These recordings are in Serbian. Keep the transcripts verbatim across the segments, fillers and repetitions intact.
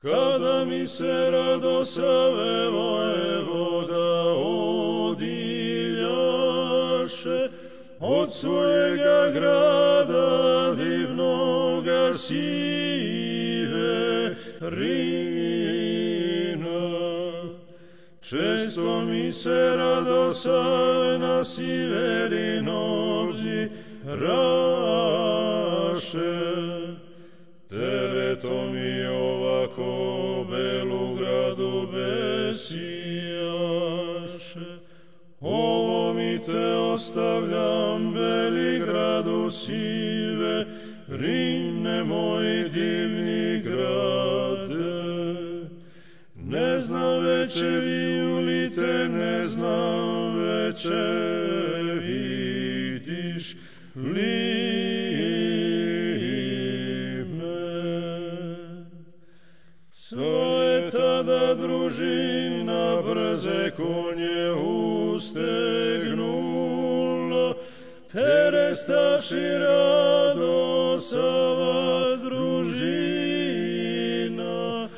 kada mi se radosave vojvoda odiljaše od svojega grada divnoga Siverina. Često mi se radosave na Siverinovđi raše, tereto mi ovako belu gradu besijaše. Ovo mi te ostavljam, beli gradu Siverine, moj divni grade. Ne znam veće vi te, ne znam veće vidiš li me. Svoje tada družina brze konje ustegnula, tere stavši radosava družina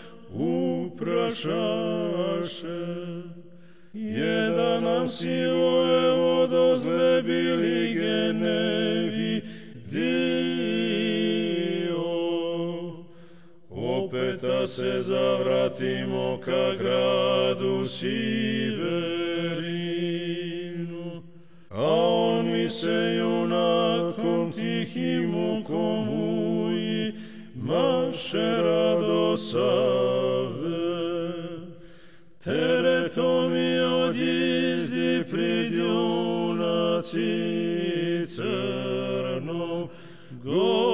uprašaše. Jedan nam si vojvodo zlebili gene vidio, opeta se zavratimo ka gradu Siverinu, a on mi se junakom tihim mukom uji maše radosave. Tereto mi odjezdi prid junaci crnom, go